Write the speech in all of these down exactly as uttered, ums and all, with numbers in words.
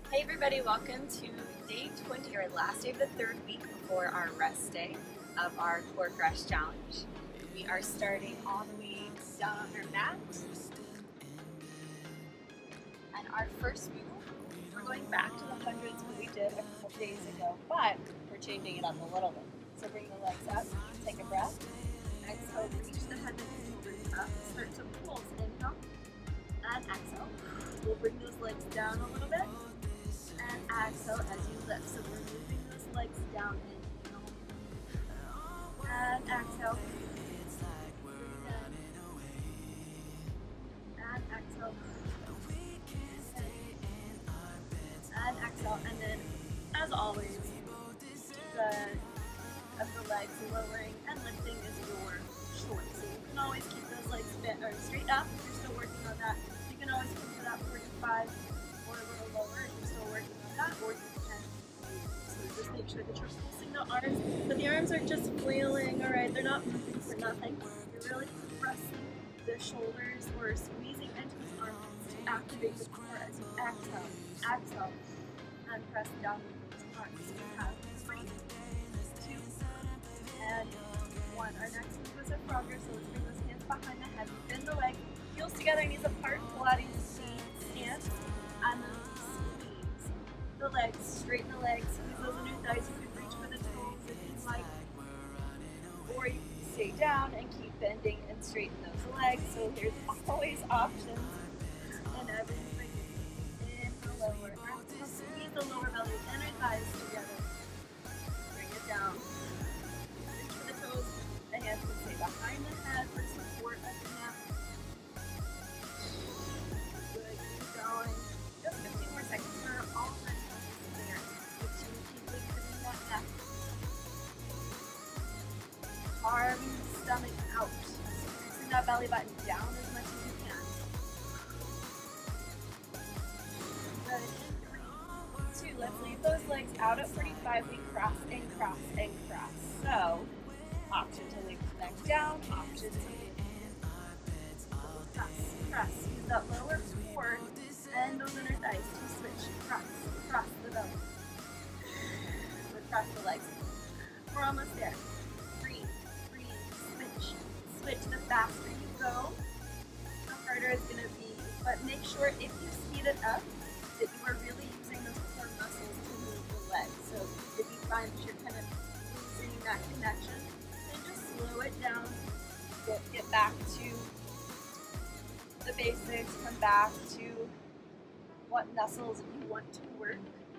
Hey everybody, welcome to day twenty, our last day of the third week before our rest day of our core crush challenge. We are starting all the way down on our mat. And our first move, we're going back to the hundreds that we did a couple days ago, but we're changing it up a little bit. So bring the legs up, take a breath, exhale, reach the head and shoulders up, start to pulse, inhale, and exhale. We'll bring those legs down a little bit. And exhale as you lift. So we're moving those legs down, inhale. And exhale. And exhale. And exhale. And then, as always, the of the legs lowering and lifting is your choice. So you can always keep those legs bent or straight up if you're still working on that. You can always come to that forty-five or a little lower if you're still working on that, or you can. So just make sure that you're pulsing the arms, but the arms are just flailing, alright? They're not moving for nothing. You're really pressing the shoulders or squeezing into the arms to activate the core as you exhale. Exhale. And press down with those arms. So you have three, two, and one. Our next move is a frogger, so let's bring those hands behind the head, bend the leg, heels together, knees apart, Pilates stance, and then squeeze the legs, straighten the legs, squeeze those under thighs. You can reach for the toes if you'd like, or you can stay down and keep bending and straighten those legs. So here's always options and everything. Inhale, lower, exhale, squeeze the lower belly, inner thighs together, bring it down. The toes, the hands can stay behind the head for support of the neck. Good, keep going. Just fifteen more seconds. We're already there. fifteen, keep lifting that neck. Carving the stomach out. Pressing that belly button down as much as you can. Good. In three, two, let's leave those legs out at forty-five. We cross and cross and cross. So, option to leave the neck down, option to leave press, press. Use that lower core and those inner thighs to switch. Press, cross the belly. Cross the legs. We're almost there. Breathe, breathe, switch. Switch. The faster you go, the harder it's going to be. But make sure if you speed it up, that you are really using those core muscles to move the legs. So if you find that you're kind of losing that connection, then just slow it down. Get, get back to the basics. Come back to what muscles you want to work.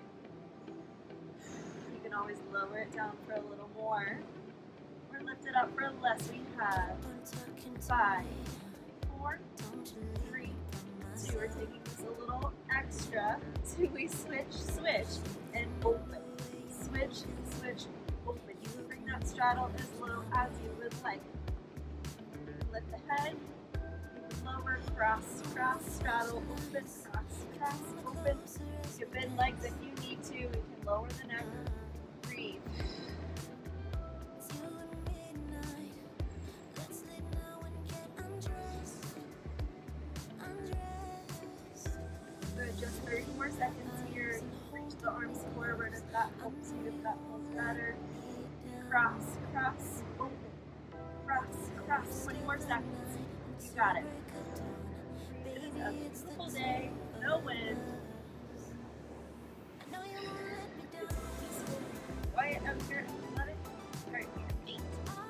You can always lower it down for a little more, or lift it up for less. We have five, four, three, two. We're taking this a little extra. So we switch, switch, and open. Switch, switch, open. You can bring that straddle as low as you would like. Lift the head, lower, cross, cross, straddle, open, cross, cross, open. You can bend legs if you need to. You can lower the neck. Breathe. Good, just thirty more seconds here. Reach the arms forward if that helps you, if that feels better. Cross, cross, open. Cross, cross. twenty more seconds. You got it. It is a beautiful day, no wind. Quiet up here and let it start here. Eight,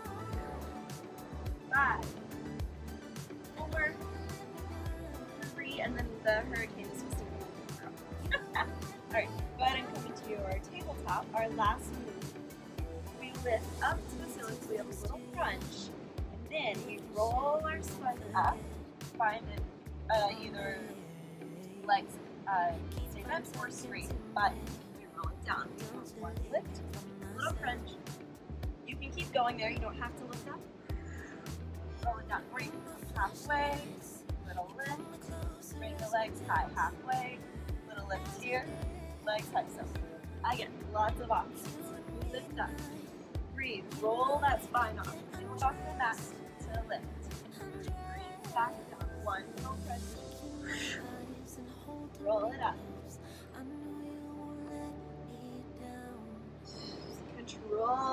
five, four, three, and then the hurricane is supposed to be coming. Alright, go ahead and come into your tabletop. Our last move. We lift up to the ceiling so we have a little crunch. And then we roll our spine up. Find it uh, either legs uh, stay bent or straight, but we roll it down. One lift, little crunch. You can keep going there, you don't have to lift up. Roll it down, or you can come halfway, little lift, bring the legs high halfway, little lift here, legs high. So again, lots of options. Lift up, breathe, roll that spine off. Lift off the mat to lift. Breathe back down. One little crunch. Roll it up.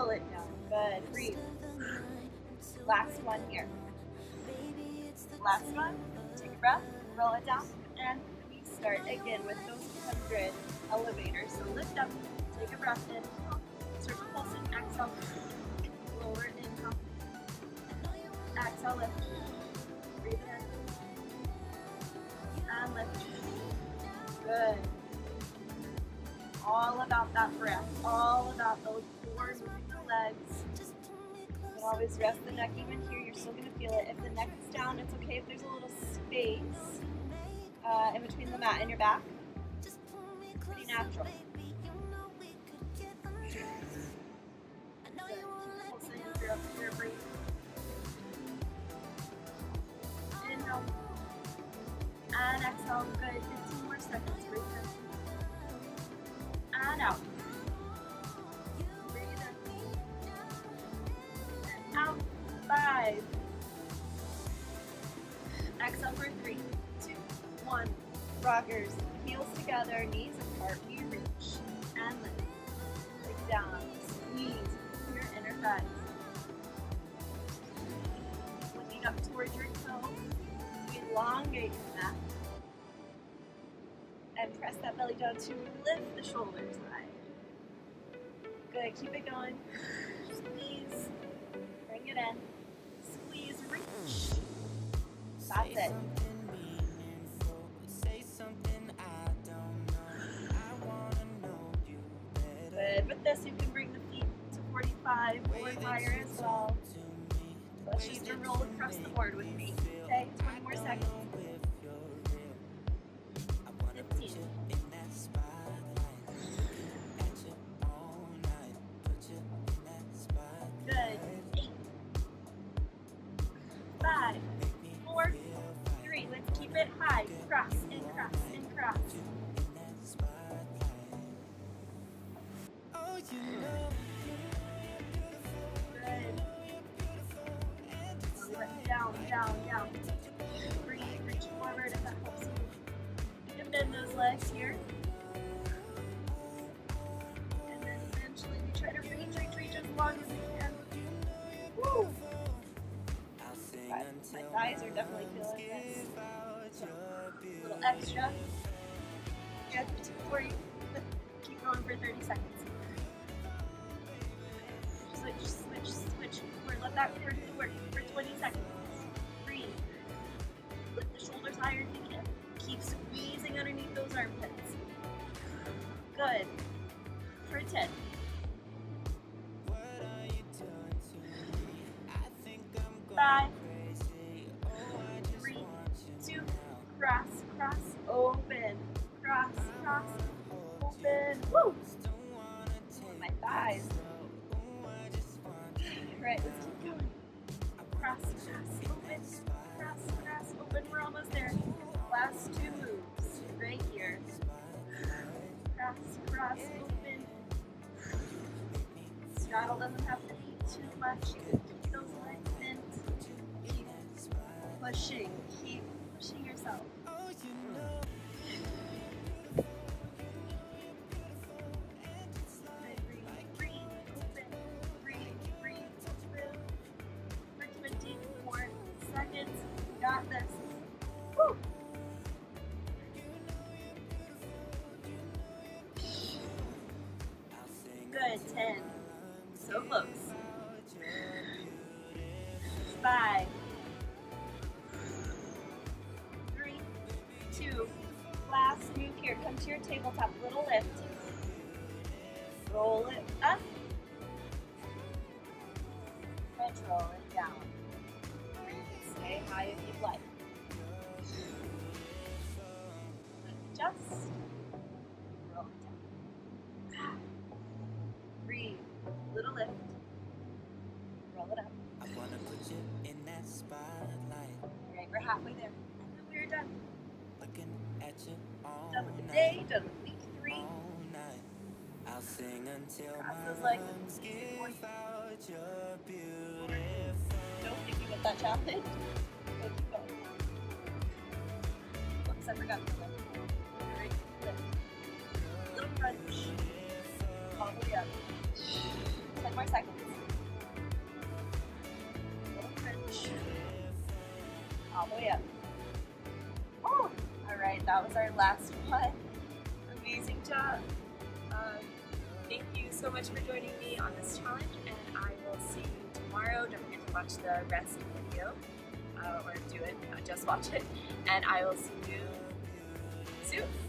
roll it down. Good, breathe. Last one here. Last one, take a breath, roll it down, and we start again with those one hundred elevators. So lift up, take a breath in, circle pulsing, exhale, lower inhale, exhale, lift, breathe in, and lift. Good. All about that breath, all about those core moving the legs. You can always rest the neck even here, you're still going to feel it. If the neck is down, it's okay if there's a little space uh, in between the mat and your back. Pretty natural. Pulsing through your breathe. Inhale. And exhale. Good. fifteen more seconds. Breathe in. And out. Breathe in. And out. Five. Exhale for three, two, one. Rockers. Heels together, knees apart. We reach and lift. Leg down. Squeeze your inner thighs. Looking up towards your toes. Elongate your mat. And press that belly down to lift the shoulders high. Good, keep it going. Squeeze. Bring it in. Squeeze, reach. That's it. Good. With this, you can bring the feet to forty-five or higher as well. Let's just roll across the board with me. Okay, twenty more seconds. fifteen. Good. Eight. Five. Four. Three. Let's keep it high. Cross and cross and cross. Good. Down, down, down. Breathe, reach forward if that helps you. You can bend those legs here. And then eventually we try to reach, reach, reach as long as we can. Woo! But my thighs are definitely feeling this. So, a little extra. Good for you. Keep going for thirty seconds. Switch, switch, switch. Forward. Let that core do the work for twenty seconds. Breathe. Lift the shoulders higher if you can. Keep squeezing underneath those armpits. Good. For ten. Five. Three. Two. Cross, cross, open. Cross, cross, open. Woo! My thighs. Right, let's keep going. Cross, cross, open. Cross, cross, open. We're almost there. Last two moves. Right here. Cross, cross, open. Straddle doesn't have to be too much. Keep those legs bent. Keep pushing. Keep pushing yourself. Got this. Woo. Good. Ten. So close. Five. Three. Two. Last move here. Come to your tabletop. Little lift. Roll it up. Control it down. Stay high if you'd like. Just roll it down. Breathe. Little lift. Roll it up. I wanna put you in that spotlight. Alright, we're halfway there. And then we're done. Looking at you all Done with the night, day, done with week three. all night. I'll sing until Cross my those legs. lungs give out your beautiful. Don't think you get that challenge. Go keep going. Oops, I forgot the lift. Alright, lift. Little crunch. All the way up. Touch more seconds. Little crunch. All the way up. Oh, all right, that was our last one. Amazing job. Um, thank you so much for joining me on this challenge, and I will see you tomorrow. Don't forget to watch the rest video, uh, or do it, not just watch it, and I will see you soon.